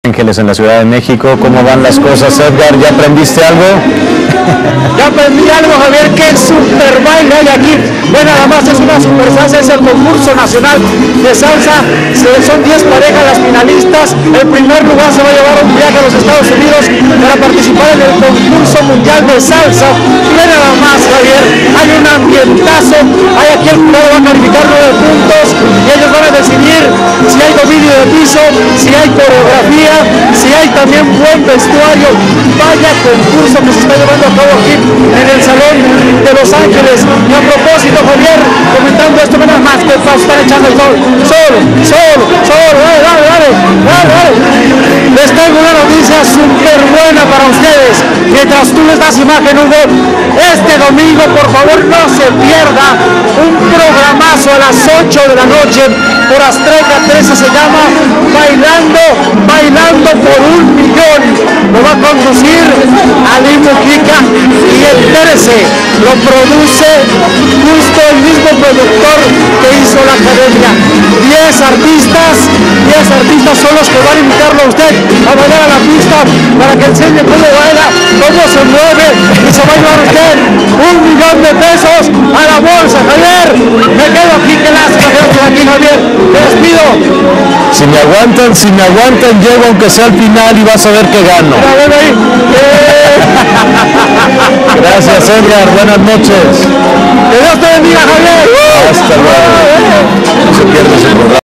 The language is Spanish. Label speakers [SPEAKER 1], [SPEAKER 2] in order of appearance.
[SPEAKER 1] Ángeles en la Ciudad de México. ¿Cómo van las cosas, Edgar? ¿Ya aprendiste algo?
[SPEAKER 2] Ya aprendí algo, Javier, que el super baile hay aquí. Bueno, nada más es una super salsa, es el concurso nacional de salsa. Son 10 parejas las finalistas. El primer lugar se va a llevar un viaje a los Estados Unidos para participar en el concurso mundial de salsa. Y nada más, Javier, hay un ambientazo. Hay aquí el jurado va a calificar 9 puntos y ellos van a decidir si hay dominio de piso, si hay coreografía, si hay también buen vestuario. Vaya concurso que se está llevando a cabo aquí en el Salón de Los Ángeles. Y a propósito, Javier, comentando esto, nada más que están echando el sol. Solo, dale. Les traigo una noticia súper buena para ustedes. Mientras tú les das imagen, Hugo, este domingo, por favor, no se pierda un programazo a las 8 de la noche por Azteca 13, se llama Bailando por $1 millón. Lo va a conducir Ali Mujica y entérese, lo produce justo el mismo productor que hizo la academia. 10 artistas son los que van a invitarlo a usted a bailar a la pista para que enseñe cómo baila, cómo se mueve, y se va a llevar usted $1 millón a la bolsa. Javier, me quedo aquí, que lástima que aquí, Javier, te despido.
[SPEAKER 1] Si me aguantan, llego aunque sea al final y vas a ver que gano. Gracias, Edgar, buenas noches.
[SPEAKER 2] Que Dios te bendiga, Javier.
[SPEAKER 1] Hasta luego. No se pierda ese programa.